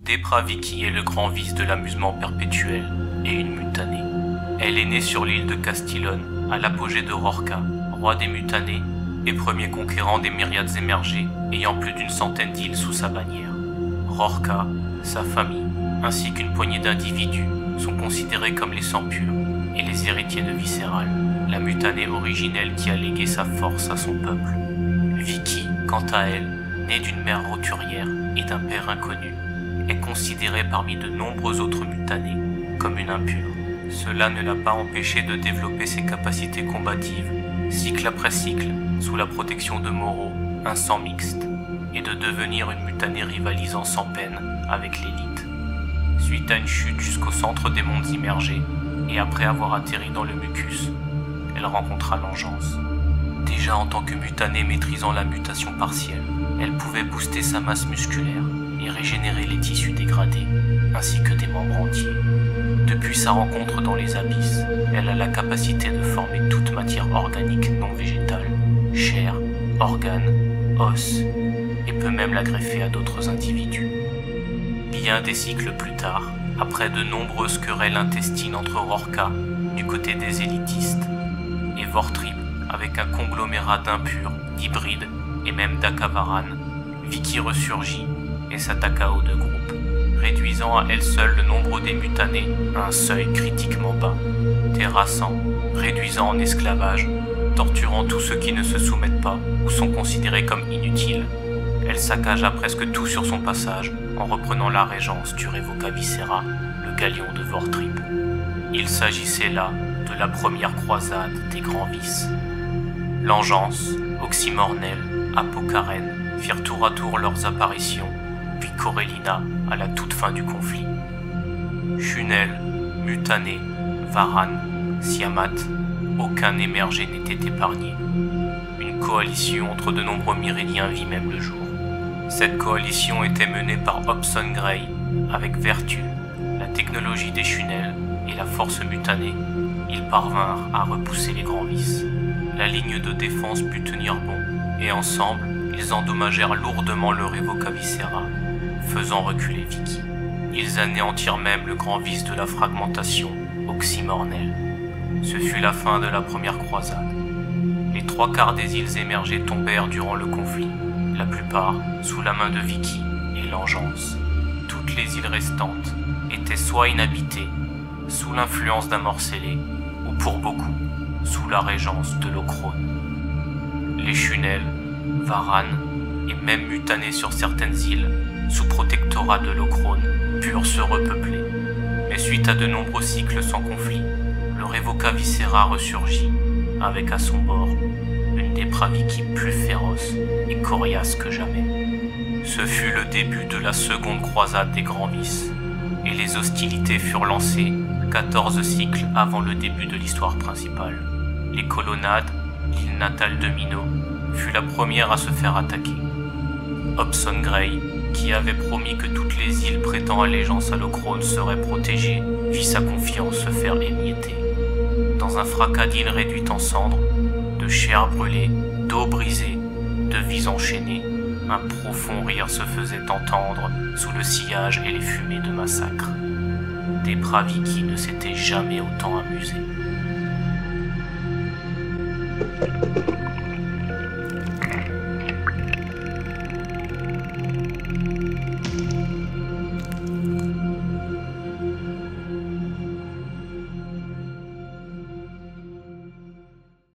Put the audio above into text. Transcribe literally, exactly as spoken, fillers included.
Debra Vicky est le grand vice de l'amusement perpétuel et une mutanée. Elle est née sur l'île de Castillon, à l'apogée de Rorca, roi des mutanés et premier conquérant des myriades émergées, ayant plus d'une centaine d'îles sous sa bannière. Rorca, sa famille, ainsi qu'une poignée d'individus sont considérés comme les sangs purs et les héritiers de Visceral, la mutanée originelle qui a légué sa force à son peuple. Vicky, quant à elle, née d'une mère roturière et d'un père inconnu, est considérée parmi de nombreux autres mutanés comme une impure. Cela ne l'a pas empêchée de développer ses capacités combatives, cycle après cycle, sous la protection de Moro, un sang mixte, et de devenir une mutanée rivalisant sans peine avec l'élite. Suite à une chute jusqu'au centre des mondes immergés, et après avoir atterri dans le mucus, elle rencontra l'engeance. Déjà en tant que mutanée maîtrisant la mutation partielle, elle pouvait booster sa masse musculaire et régénérer les tissus dégradés, ainsi que des membres entiers. Depuis sa rencontre dans les abysses, elle a la capacité de former toute matière organique non végétale, chair, organes, os, et peut même la greffer à d'autres individus. Bien des cycles plus tard, après de nombreuses querelles intestines entre Rorca, du côté des élitistes, et Vortrip, avec un conglomérat d'impurs, d'hybrides et même d'Akavaran, Vicky ressurgit et s'attaqua aux deux groupes, réduisant à elle seule le nombre des mutanés à un seuil critiquement bas, terrassant, réduisant en esclavage, torturant tous ceux qui ne se soumettent pas ou sont considérés comme inutiles. Elle saccagea presque tout sur son passage en reprenant la régence du Revoca Viscera, le galion de Vortrip. Il s'agissait là de la première croisade des grands vices. L'Engeance, Oxymornel, Apocaren firent tour à tour leurs apparitions, puis Corellina à la toute fin du conflit. Shunel, Mutané, Varan, Siamat, aucun émergé n'était épargné. Une coalition entre de nombreux Myréniens vit même le jour. Cette coalition était menée par Hobson Grey, avec vertu, la technologie des Shunel et la force mutanée. Ils parvinrent à repousser les grands vices. La ligne de défense put tenir bon, et ensemble, ils endommagèrent lourdement le Revoca Viscera, faisant reculer Vicky. Ils anéantirent même le grand vice de la fragmentation, Oxymornel. Ce fut la fin de la première croisade. Les trois quarts des îles émergées tombèrent durant le conflit, la plupart sous la main de Vicky et l'Engeance. Toutes les îles restantes étaient soit inhabitées, sous l'influence d'un morcellé, ou pour beaucoup, sous la régence de l'Ochrone. Les Shunel, Varan et même mutanés sur certaines îles, sous protectorat de l'Ochrone, purent se repeupler. Mais suite à de nombreux cycles sans conflit, le Revoca Viscera ressurgit, avec à son bord une Debra Vicky plus féroce et coriace que jamais. Ce fut le début de la seconde croisade des grands vices, et les hostilités furent lancées quatorze cycles avant le début de l'histoire principale. Les colonnades, l'île natale de Minot, fut la première à se faire attaquer. Hobson Grey, qui avait promis que toutes les îles prêtant allégeance à l'Ochrone seraient protégées, vit sa confiance se faire émietter. Dans un fracas d'îles réduites en cendres, de chair brûlée, d'eau brisée, de vies enchaînées, un profond rire se faisait entendre sous le sillage et les fumées de massacre. Debra Vicky ne s'était jamais autant amusée.